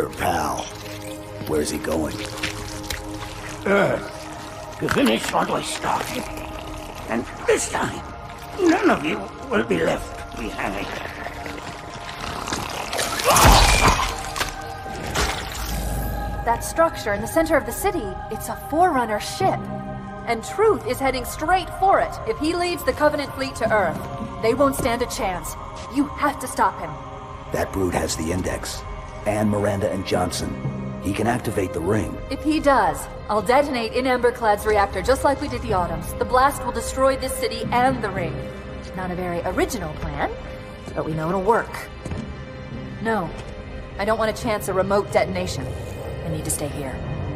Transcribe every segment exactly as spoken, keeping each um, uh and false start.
Here, pal. Where's he going? Earth, to finish what I started. And this time, none of you will be left behind. That structure in the center of the city, it's a Forerunner ship. And Truth is heading straight for it. If he leads the Covenant fleet to Earth, they won't stand a chance. You have to stop him. That brute has the Index. And Miranda and Johnson. He can activate the ring. If he does, I'll detonate in Emberclad's reactor just like we did the Autumns. The blast will destroy this city and the ring. Not a very original plan, but we know it'll work. No, I don't want to chance a remote detonation. I need to stay here.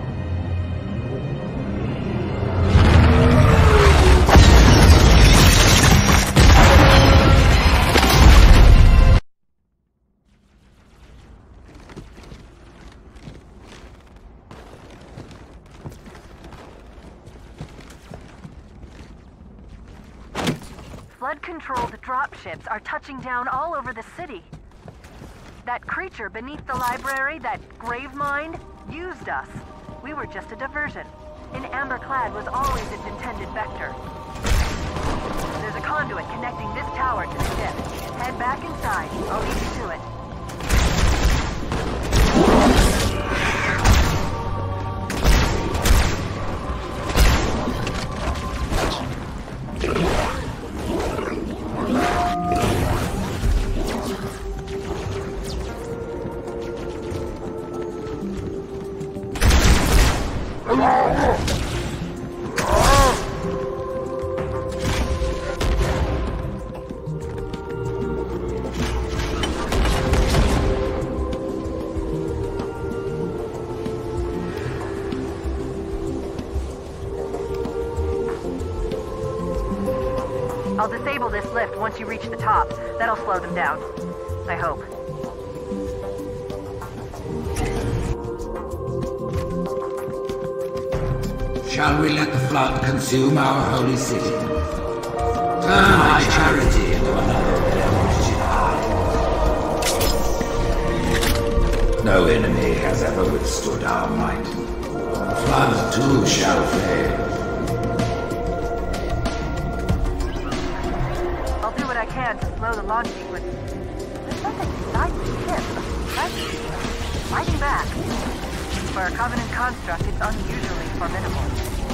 Flood-controlled dropships are touching down all over the city. That creature beneath the library, that Gravemind, used us. We were just a diversion. And Emberclad was always its intended vector. There's a conduit connecting this tower to the ship. Head back inside. I'll lead you to it. I'll disable this lift once you reach the top. That'll slow them down. I hope. Shall we let the flood consume our holy city? Turn thy charity into another devil's jihad. No enemy has ever withstood our might. The flood too shall fail. To slow the launch sequence. There's something inside the ship. Presence. Fighting back. For a Covenant construct, it's unusually formidable.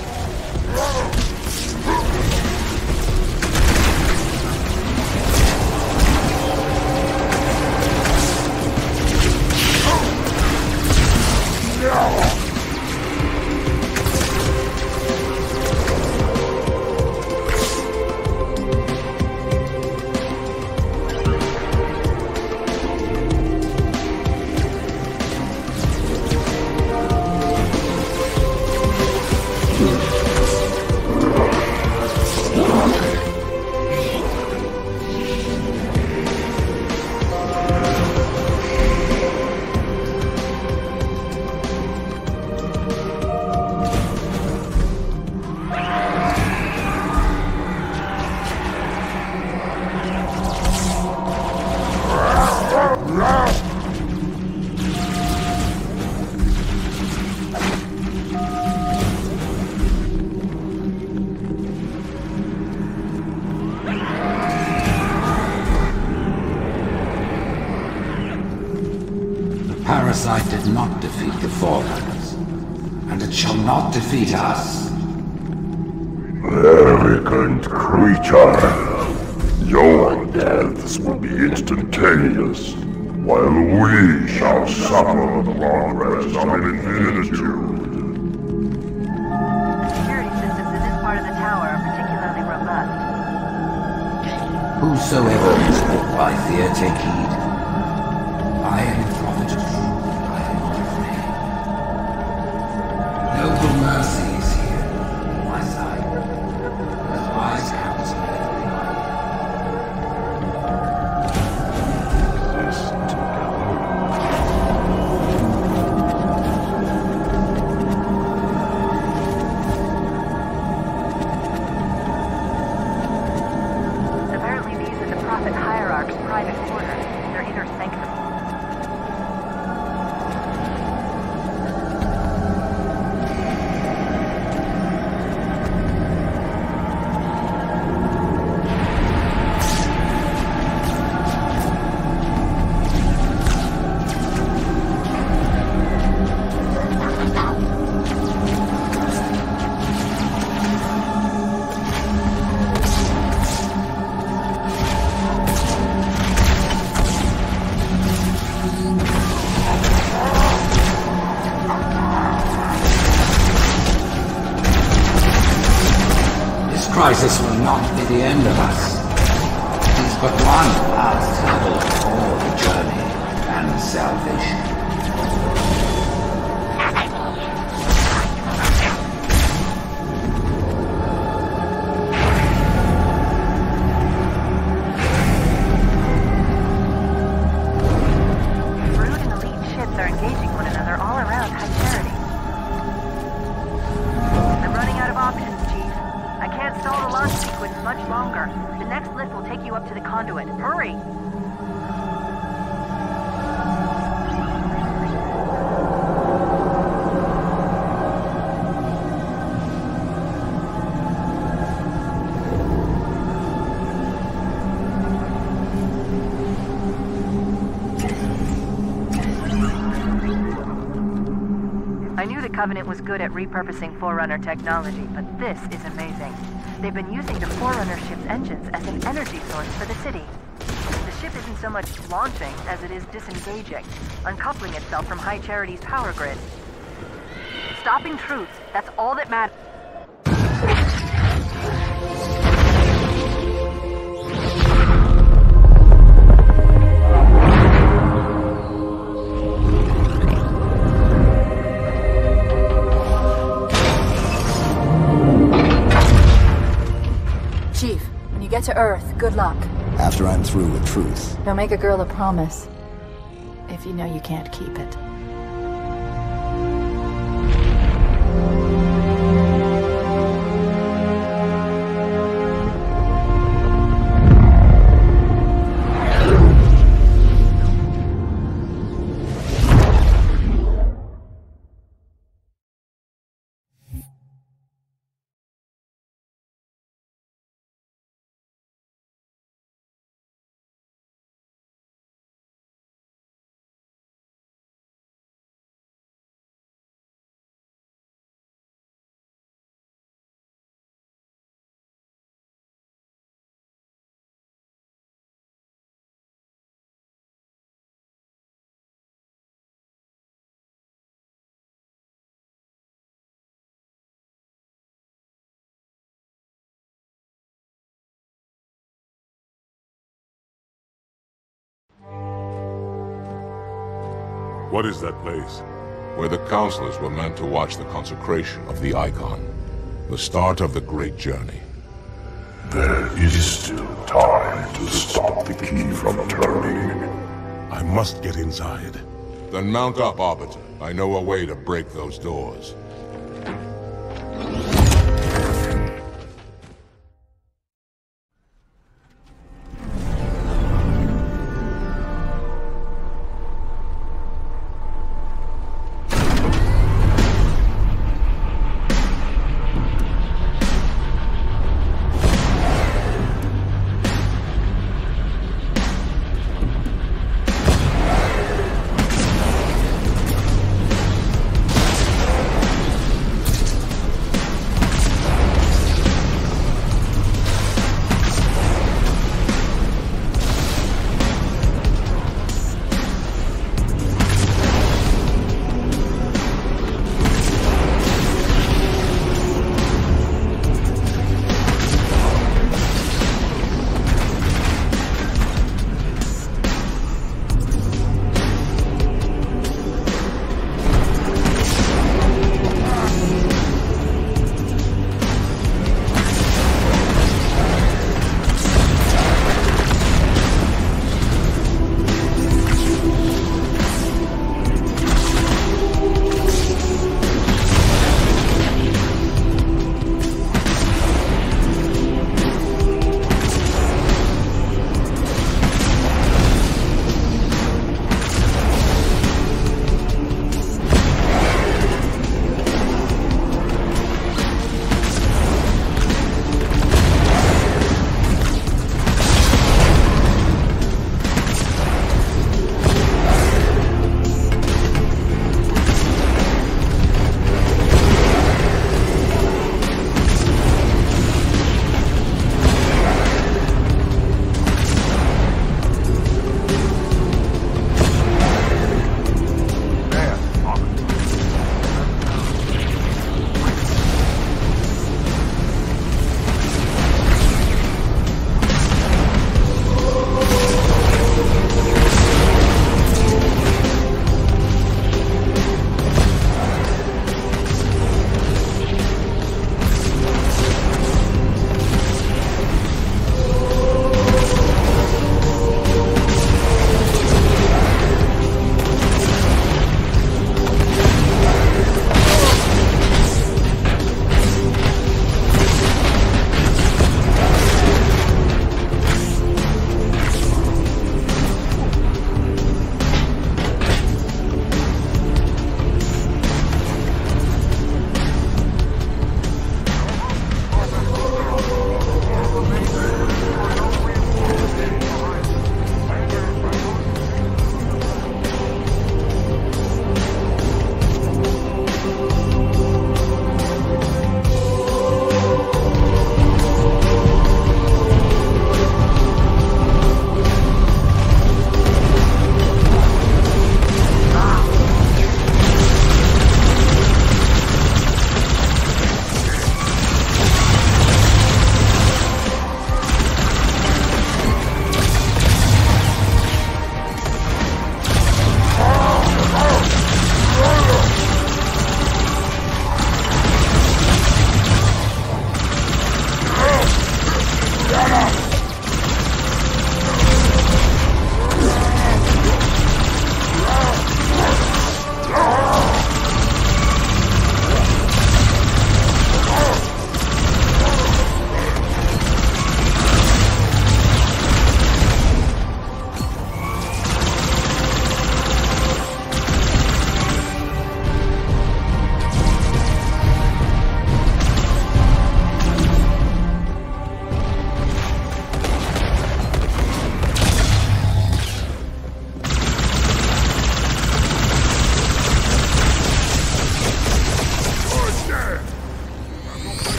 Parasite did not defeat the Forerunners, and it shall not defeat us. Arrogant creature! Your deaths will be instantaneous, while we shall suffer the progress of infinitude. Security systems in this part of the tower are particularly robust. Whosoever is led by fear, take heed. I am the prophet of truth. I am not afraid. Noble mercy is here, on my side. As wise counsel Apparently these are the Prophet Hierarch's private quarters. They're the end of us. It is but one last hurdle for the journey and salvation. Covenant was good at repurposing Forerunner technology, but this is amazing. They've been using the Forerunner ship's engines as an energy source for the city. The ship isn't so much launching as it is disengaging, uncoupling itself from High Charity's power grid. Stopping Truth, that's all that matters. Get to Earth. Good luck. After I'm through with Truth. Don't make a girl a promise if you know you can't keep it. What is that place? Where the counselors were meant to watch the consecration of the Icon. The start of the Great Journey. There is still time to stop the key from turning. I must get inside. Then mount up, Arbiter. I know a way to break those doors.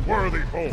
worthy foe.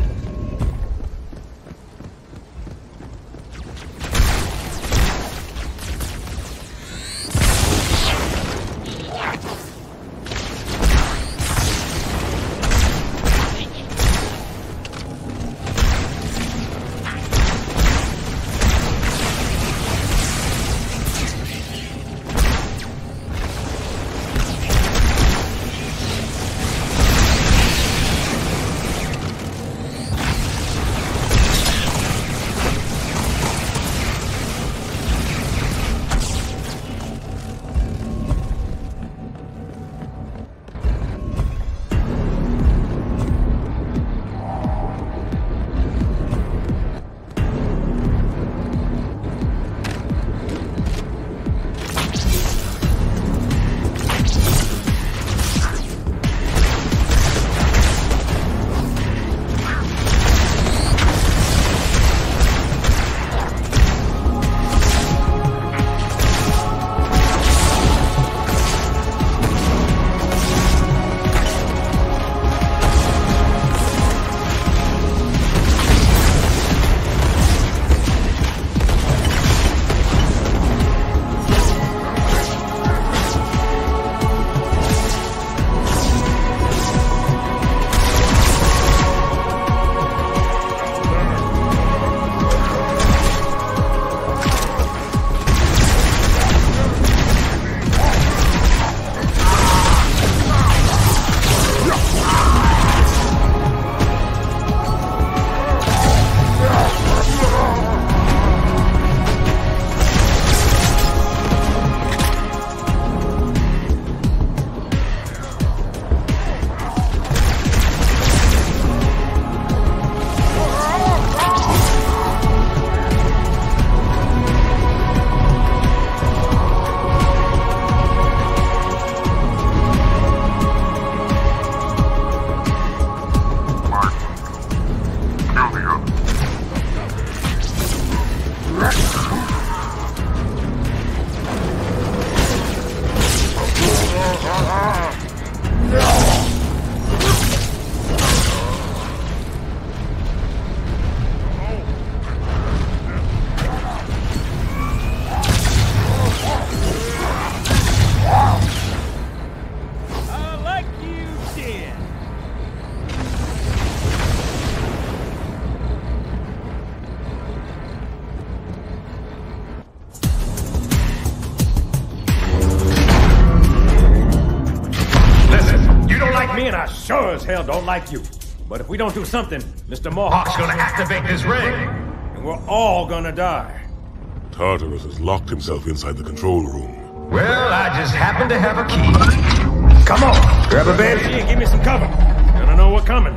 Sure as hell don't like you. But if we don't do something, Mister Mohawk's gonna activate this ring. And we're all gonna die. Tartarus has locked himself inside the control room. Well, I just happen to have a key. Come on, grab a bed and give me some cover. Gonna know what's coming.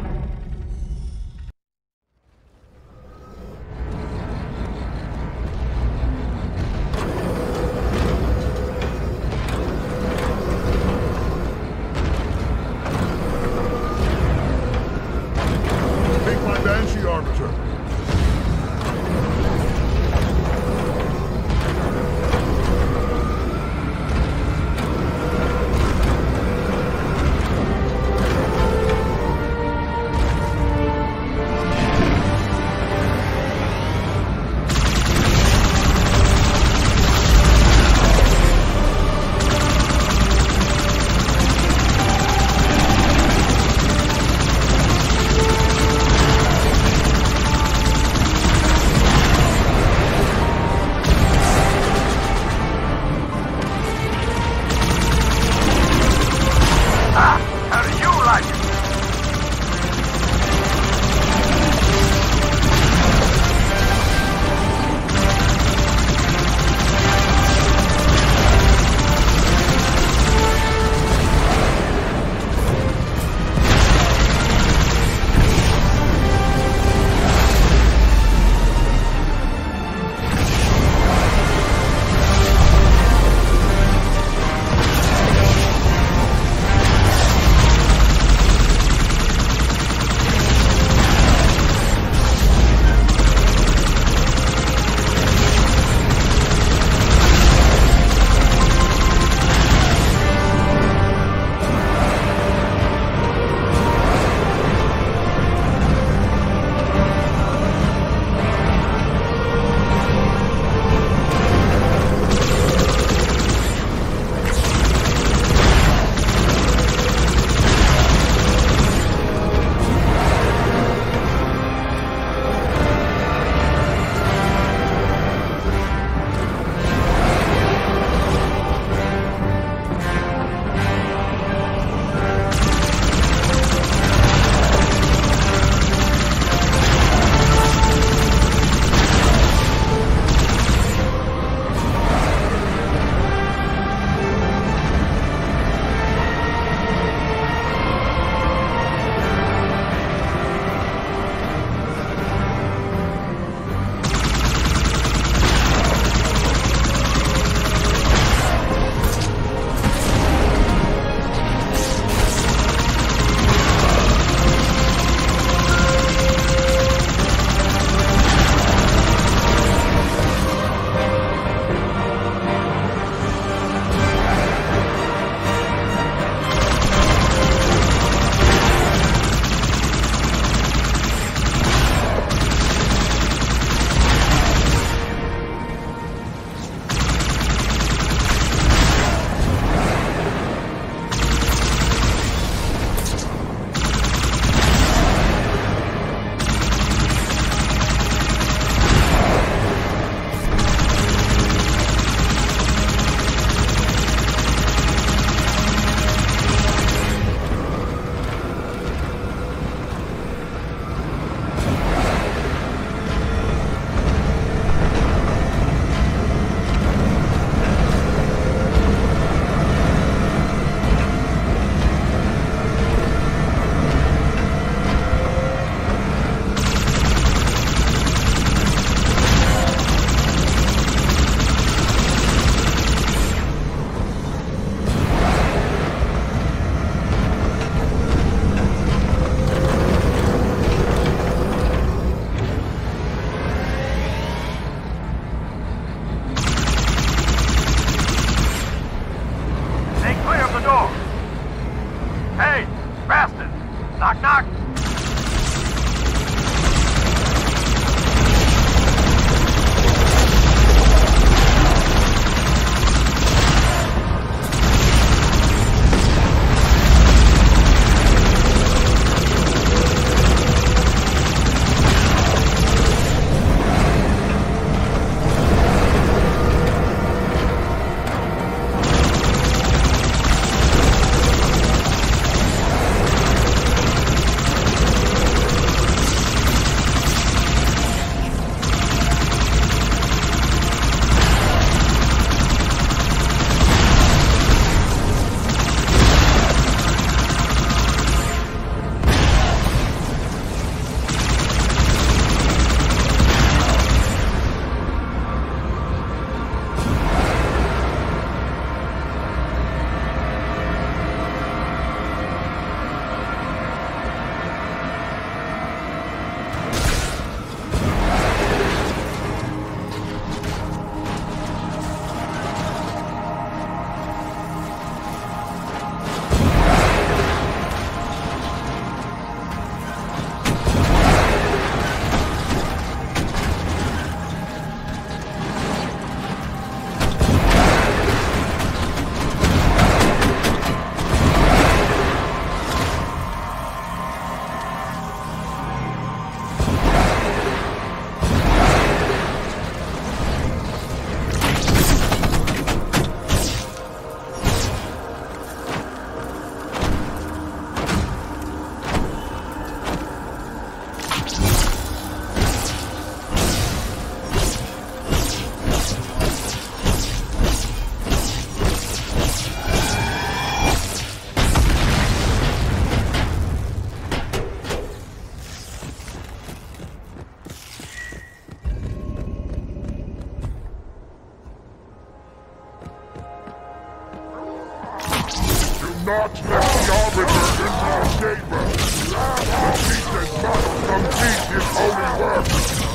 not let the Arbiter into the chamber! The Titan's must complete his holy work!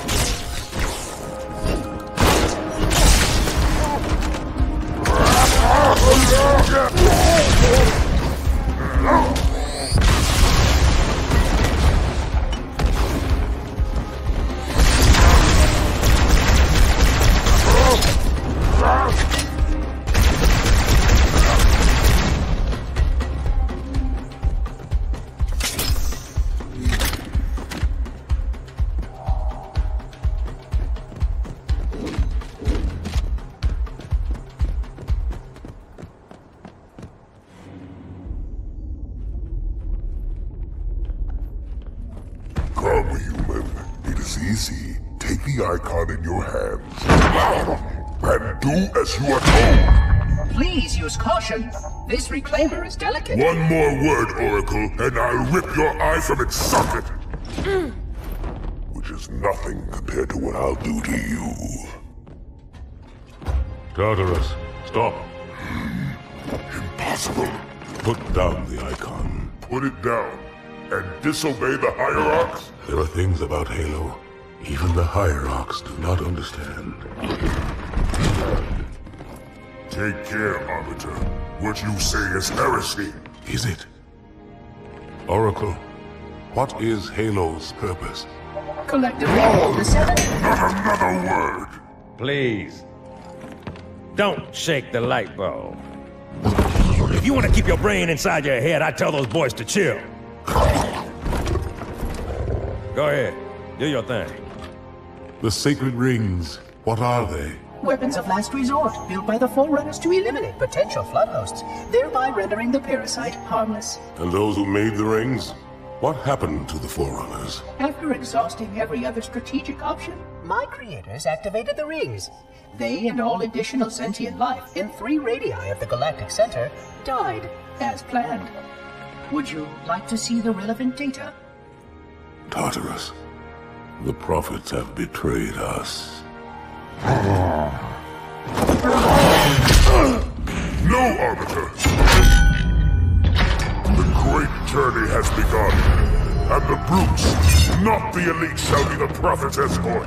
Come, human. It is easy. Take the icon in your hands. And do as you are told. Please use caution. This reclaimer is delicate. One more word, Oracle, and I'll rip your eye from its socket. Which is nothing compared to what I'll do to you. Tartarus, stop. Impossible. Put down the icon. Put it down. And disobey the Hierarchs? There are things about Halo even the Hierarchs do not understand. Take care, Arbiter. What you say is heresy. Is it? Oracle, what is Halo's purpose? Collectively, the seven... Not another word! Please. Don't shake the light bulb. If you want to keep your brain inside your head, I tell those boys to chill. Go ahead. Do your thing. The sacred rings, what are they? Weapons of last resort, built by the Forerunners to eliminate potential flood hosts, thereby rendering the parasite harmless. And those who made the rings? What happened to the Forerunners? After exhausting every other strategic option, my creators activated the rings. They and all additional sentient life in three radii of the Galactic Center died as planned. Would you like to see the relevant data? Tartarus, the prophets have betrayed us. No, Arbiter! The great journey has begun, and the brutes, not the elite, shall be the prophet's escort.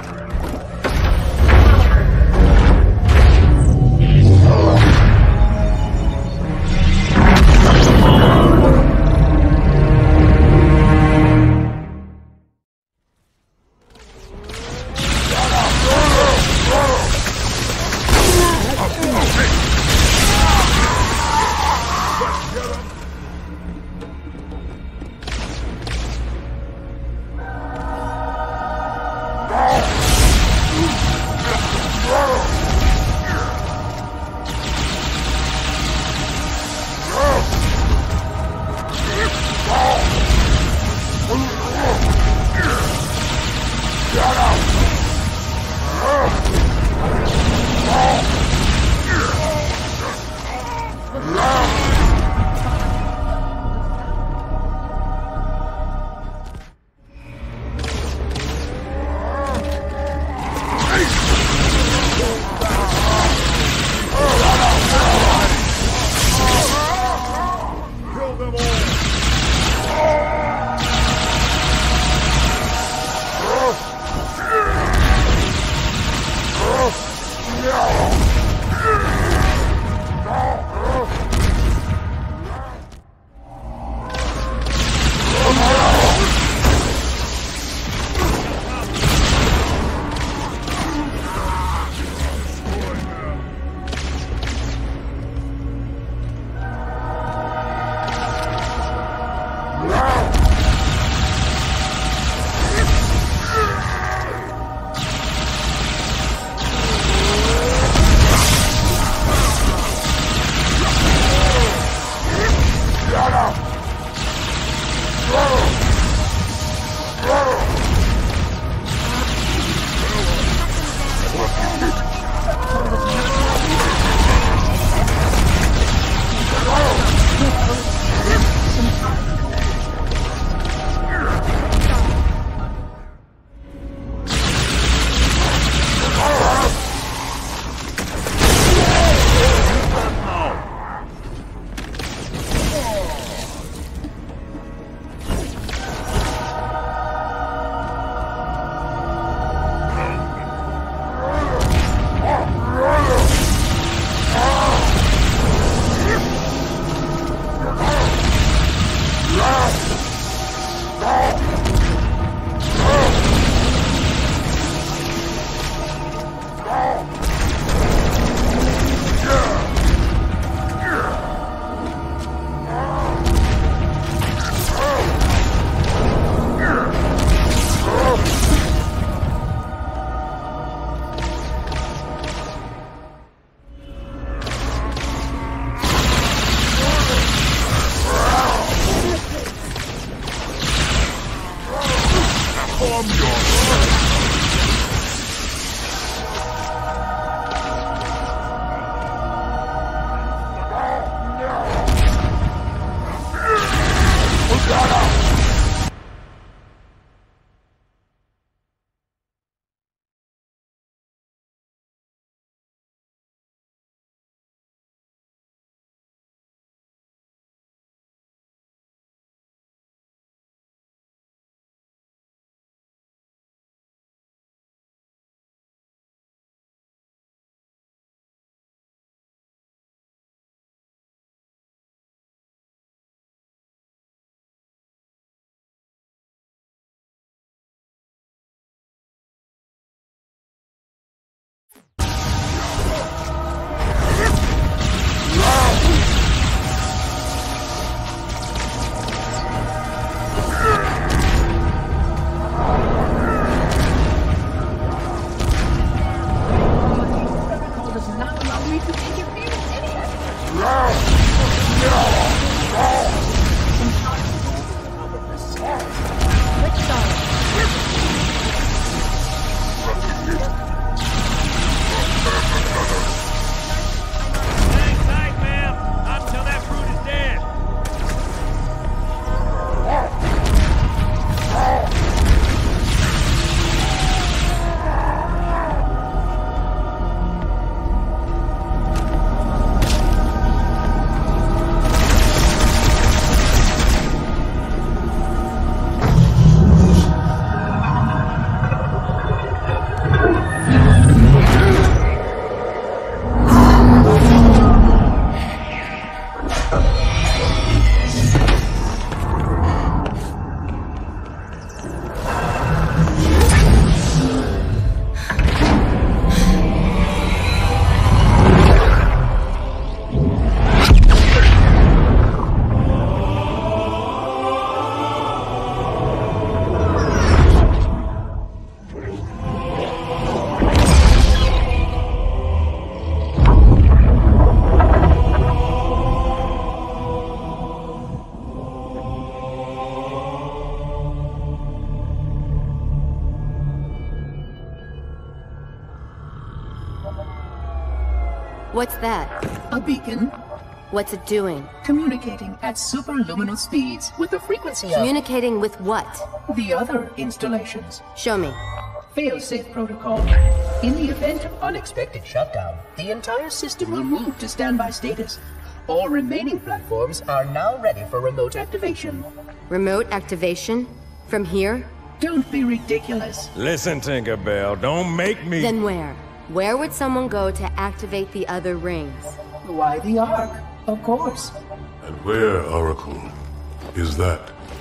What's that? A beacon. What's it doing? Communicating at superluminal speeds with the frequency of... Communicating with what? The other installations. Show me. Fail-safe protocol. In the event of unexpected shutdown, the entire system will move to standby status. All remaining platforms are now ready for remote activation. Remote activation? From here? Don't be ridiculous. Listen, Tinkerbell, don't make me... Then where? Where would someone go to activate the other rings? Why the Ark? Of course. And where, Oracle, is that?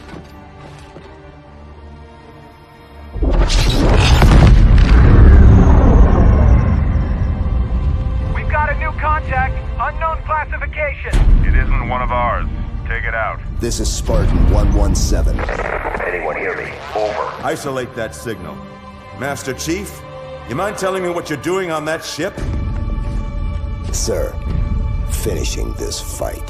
We've got a new contact. Unknown classification. It isn't one of ours. Take it out. This is Spartan one one seven. Anyone hear me? Over. Isolate that signal. Master Chief, you mind telling me what you're doing on that ship? Sir, finishing this fight.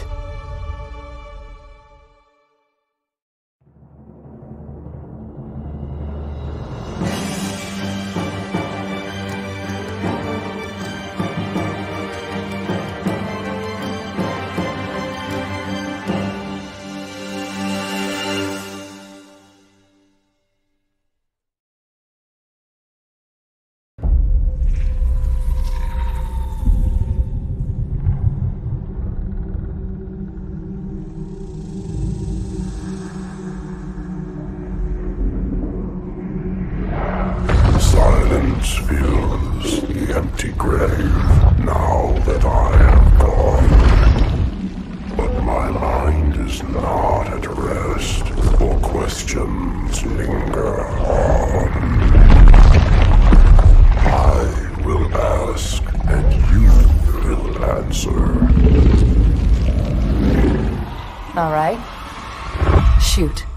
Silence fills the empty grave now that I have gone. But my mind is not at rest, for questions linger on. I will ask, and you will answer. All right. Shoot.